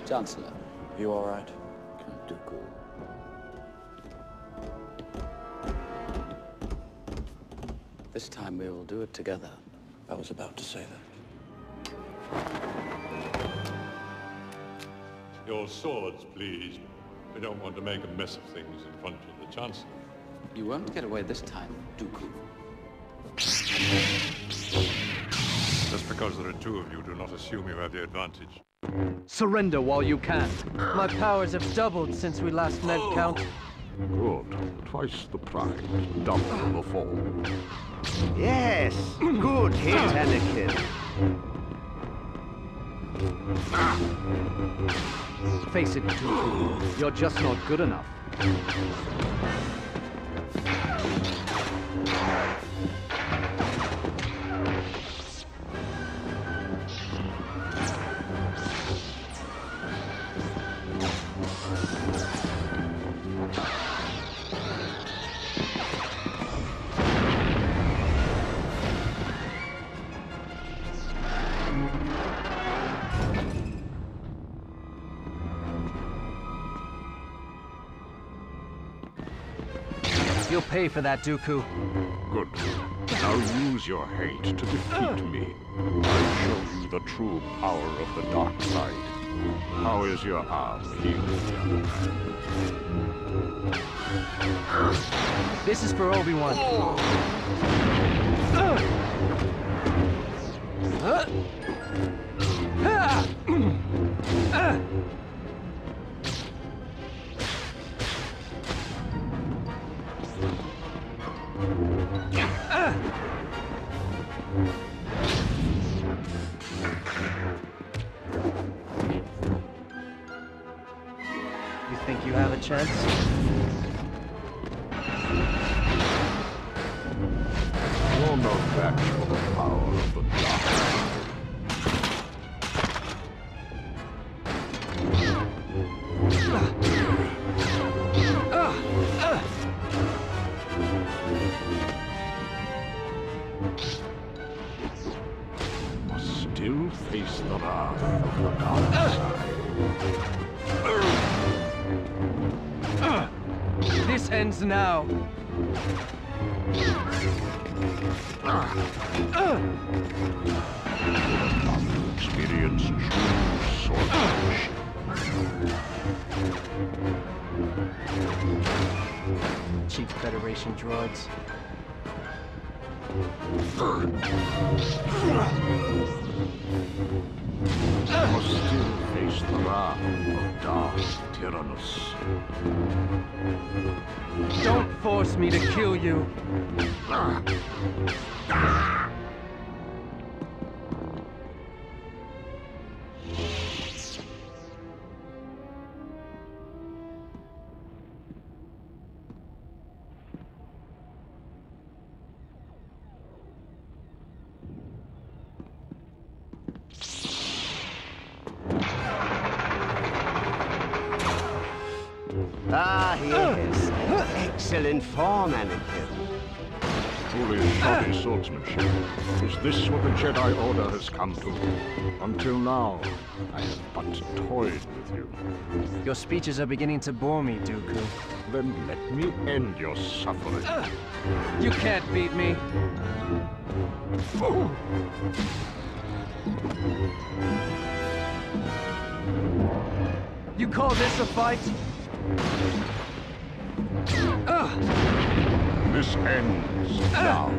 Chancellor. You all right? Count Dooku. This time we will do it together. I was about to say that. Your swords, please. We don't want to make a mess of things in front of the Chancellor. You won't get away this time, Dooku. Just because there are two of you, do not assume you have the advantage. Surrender while you can. My powers have doubled since we last met, Count. Good. Twice the prize, double the fall. Yes, good hit, Anakin. Face it, Dooku. You're just not good enough. You'll pay for that, Dooku. Good. Now use your hate to defeat me. I'll show you the true power of the dark side. How is your arm healed, young man? This is for Obi-Wan. You think you have a chance? You're no match for the power of the dark side. Must still face the wrath of the dark side. This ends now. Experience true swordsmanship. Cheap Federation droids. Must still face the wrath of Dark Tyrannus. Don't force me to kill you. Ah, yes. Excellent form, Anakin. Truly shoddy swordsmanship. Is this what the Jedi Order has come to? Until now, I have but toyed with you. Your speeches are beginning to bore me, Dooku. Then let me end your suffering. You can't beat me. You call this a fight? This ends now.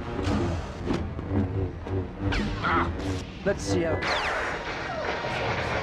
Let's see how...